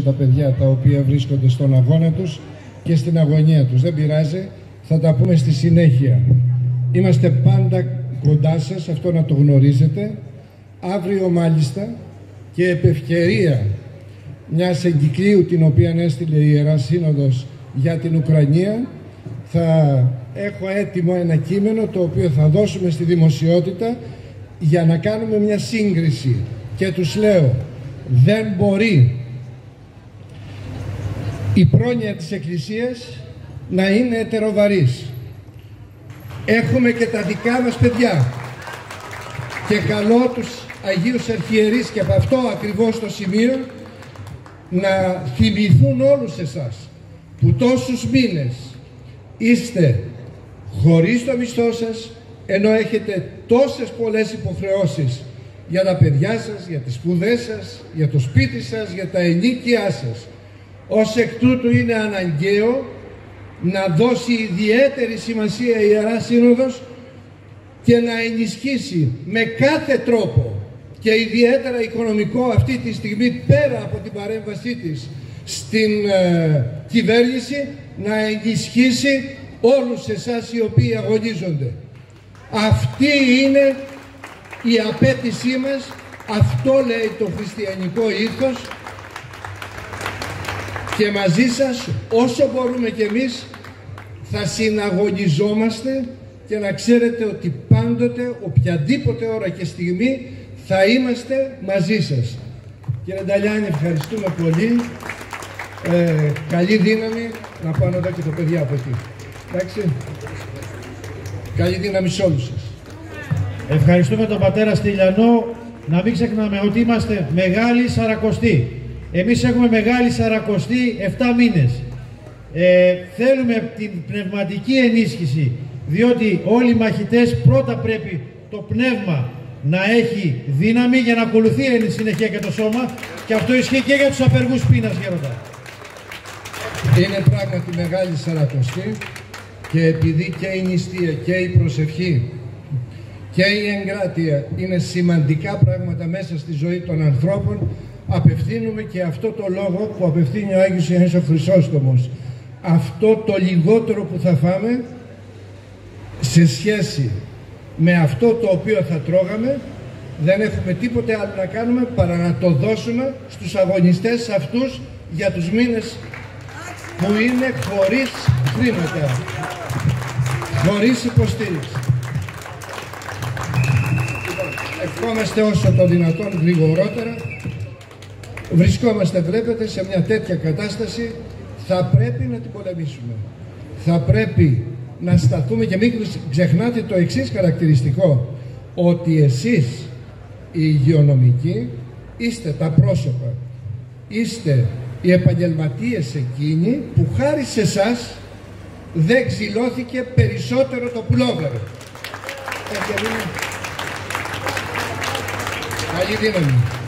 τα παιδιά τα οποία βρίσκονται στον αγώνα τους και στην αγωνία τους. Δεν πειράζει, θα τα πούμε στη συνέχεια. Είμαστε πάντα κοντά σας, αυτό να το γνωρίζετε. Αύριο μάλιστα και επ' ευκαιρία μιας εγκυκλίου την οποία έστειλε η Ιερά Σύνοδος για την Ουκρανία, θα έχω έτοιμο ένα κείμενο το οποίο θα δώσουμε στη δημοσιότητα για να κάνουμε μια σύγκριση. Και τους λέω, δεν μπορεί η πρόνοια της Εκκλησίας να είναι ετεροβαρής. Έχουμε και τα δικά μας παιδιά και καλώ τους Αγίους Αρχιερείς και από αυτό ακριβώς το σημείο να θυμηθούν όλους εσάς που τόσους μήνες είστε χωρίς το μισθό σας, ενώ έχετε τόσες πολλές υποχρεώσεις για τα παιδιά σας, για τις σπουδές σας, για το σπίτι σας, για τα ενίκια σας. Ως εκ τούτου είναι αναγκαίο να δώσει ιδιαίτερη σημασία η Ιερά Σύνοδος και να ενισχύσει με κάθε τρόπο και ιδιαίτερα οικονομικό αυτή τη στιγμή, πέρα από την παρέμβασή της στην κυβέρνηση, να ενισχύσει όλους εσάς οι οποίοι αγωνίζονται. Αυτή είναι η απέτησή μας, αυτό λέει το χριστιανικό ήθος, και μαζί σας όσο μπορούμε κι εμείς θα συναγωνιζόμαστε, και να ξέρετε ότι πάντοτε, οποιαδήποτε ώρα και στιγμή θα είμαστε μαζί σας. Κύριε Νταλιάνη, ευχαριστούμε πολύ. Καλή δύναμη. Να πάω εδώ και το παιδιά από εκεί. Εντάξει. Καλή δύναμη σε όλους σας. Ευχαριστούμε τον πατέρα Στυλιανό. Να μην ξεχνάμε ότι είμαστε Μεγάλη Σαρακοστή. Εμείς έχουμε Μεγάλη Σαρακοστή 7 μήνες. Θέλουμε την πνευματική ενίσχυση, διότι όλοι οι μαχητές πρώτα πρέπει το πνεύμα να έχει δύναμη για να ακολουθεί εν συνεχεία και το σώμα, και αυτό ισχύει και για τους απεργούς πείνας, γέροντα. Είναι πράγματι Μεγάλη Σαρακοστή, και επειδή και η νηστεία και η προσευχή και η εγκράτεια είναι σημαντικά πράγματα μέσα στη ζωή των ανθρώπων, απευθύνουμε και αυτό το λόγο που απευθύνει ο Άγιος Ιωάννης ο Χρυσόστομος. Αυτό το λιγότερο που θα φάμε σε σχέση με αυτό το οποίο θα τρώγαμε, δεν έχουμε τίποτε άλλο να κάνουμε παρά να το δώσουμε στους αγωνιστές αυτούς για τους μήνες που είναι χωρίς χρήματα, χωρίς υποστήριξη. Ευχόμαστε όσο το δυνατόν γρηγορότερα. Βρισκόμαστε, βλέπετε, σε μια τέτοια κατάσταση. Θα πρέπει να την πολεμήσουμε. Θα πρέπει να σταθούμε, και μην ξεχνάτε το εξής χαρακτηριστικό, ότι εσείς οι υγειονομικοί είστε τα πρόσωπα, είστε οι επαγγελματίες εκείνοι που χάρη σε εσάς δεν ξυλώθηκε περισσότερο το πουλόβερο. Καλή δύναμη.